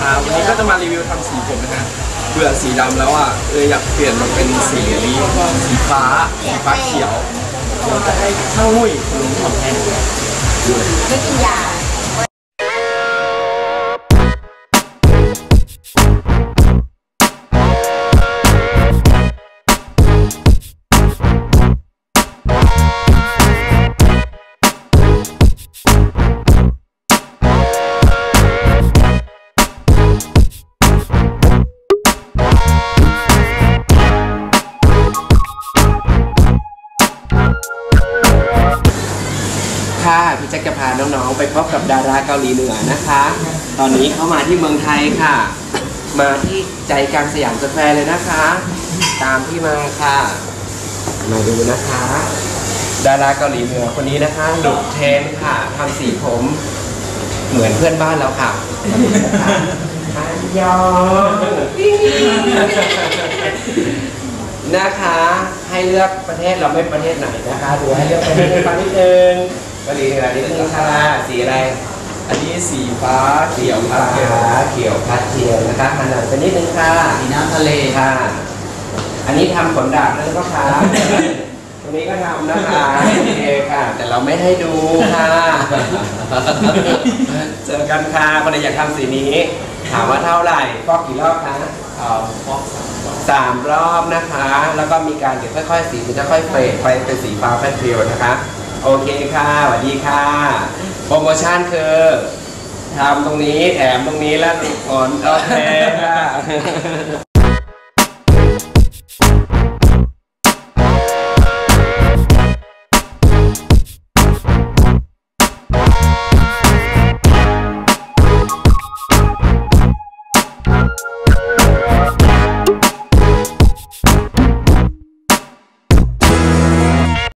ครับวันนี้ก็จะมารีวิวทำสีผมนะฮะเบื่อสีดำแล้วอ่ะเลยอยากเปลี่ยนมาเป็นสีฟ้าเขียวเราจะให้ช่างนุ่ยคุณลุงทำให้ไม่กินยาพี่แจ็คจะพาน้องๆไปพบกับดาราเกาหลีเหนือนะคะ ตอนนี้เขามาที่เมืองไทยค่ะ มาที่ใจกลางสยามสแควร์เลยนะคะ ตามพี่มาค่ะ มาดูนะคะ ดาราเกาหลีเหนือคนนี้นะคะหลุดเทรนค่ะทำสีผมเหมือนเพื่อนบ้านเราค่ะอันยองนะคะให้เลือกประเทศเราไม่ประเทศไหนนะคะดูให้เลือกประเทศฟังนิดนึงเกาหลีเหนือนิดนึงค่ะสีอะไรอันนี้สีฟ้าเขียวเขียวพัดเทียมนะคะหันหลังไปนิดนึงค่ะสีน้ำทะเลค่ะอันนี้ทำขนดาบนั่นก็ค่ะตรงนี้ก็ทำนะคะโอเคค่ะแต่เราไม่ให้ดูค่ะเจอกันค่ะคนใดอยากทำสีนี้ถามว่าเท่าไหร่ฟอกกี่รอบคะฟอก 3 รอบนะคะแล้วก็มีการเดี๋ยวค่อยๆสีจะค่อยเฟดไปเป็นสีฟ้าแฟนฟิลนะคะโอเคค่ะสวัสดีค่ะโปรโมชั่นคือทำตรงนี้แถมตรงนี้แล้วติดผลโอเคค่ะ